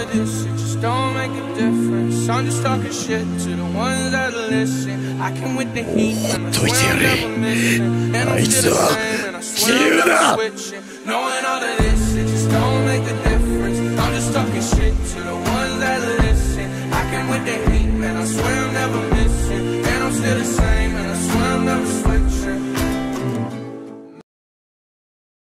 of this, it just don't make a difference. I'm just talking shit to the ones that listen. I came with the heat, and I swear I'm never missing. And I'm still the same, and I swear I'm never switching. Knowing all of this, it just don't make a difference. I'm just talking shit to the ones that listen. I came with the heat, and I swear I'm never missing. And I'm still the same.